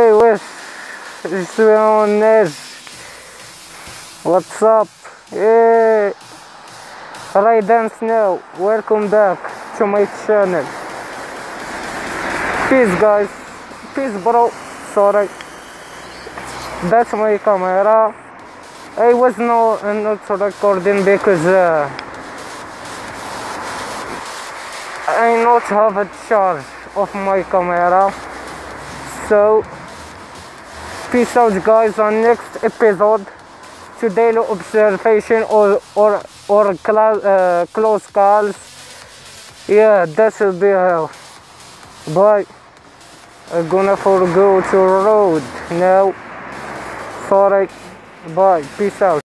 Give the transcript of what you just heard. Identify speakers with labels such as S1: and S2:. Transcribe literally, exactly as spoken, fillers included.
S1: Hey, Wish, it's on Nez. What's up? Hey, Raiden Snow, welcome back to my channel. Peace, guys. Peace, bro. Sorry, that's my camera. I was no, not recording because uh, I not have a charge of my camera. So, peace out, guys. On next episode, to daily observation or or or cl uh, close calls. Yeah, that should be how. Bye. I'm gonna forgo to road now. Sorry. Bye. Peace out.